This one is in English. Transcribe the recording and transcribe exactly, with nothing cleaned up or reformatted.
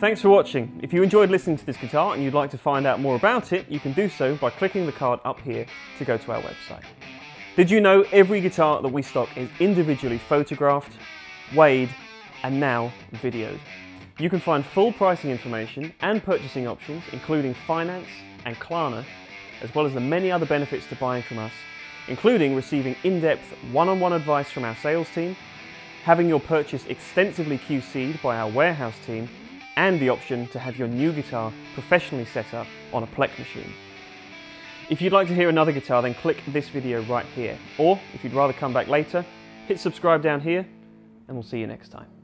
Thanks for watching. If you enjoyed listening to this guitar and you'd like to find out more about it, you can do so by clicking the card up here to go to our website. Did you know every guitar that we stock is individually photographed, weighed, and now videoed? You can find full pricing information and purchasing options, including finance and Klarna, as well as the many other benefits to buying from us, including receiving in-depth one-on-one advice from our sales team, having your purchase extensively Q C'd by our warehouse team, and the option to have your new guitar professionally set up on a Plek machine. If you'd like to hear another guitar, then click this video right here. Or, if you'd rather come back later, hit subscribe down here, and we'll see you next time.